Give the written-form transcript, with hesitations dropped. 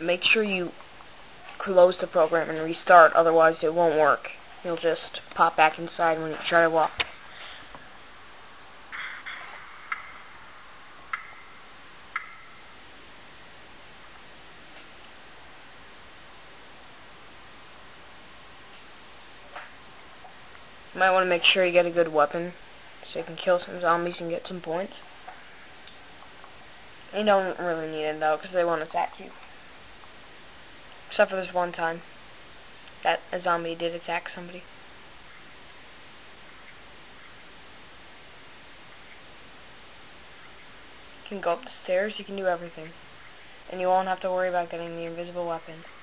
make sure you close the program and restart, otherwise it won't work. You'll just pop back inside when you try to walk. You might want to make sure you get a good weapon so you can kill some zombies and get some points. You don't really need it though, because they won't attack you. Except for this one time that a zombie did attack somebody. You can go up the stairs, you can do everything. And you won't have to worry about getting the invisible weapon.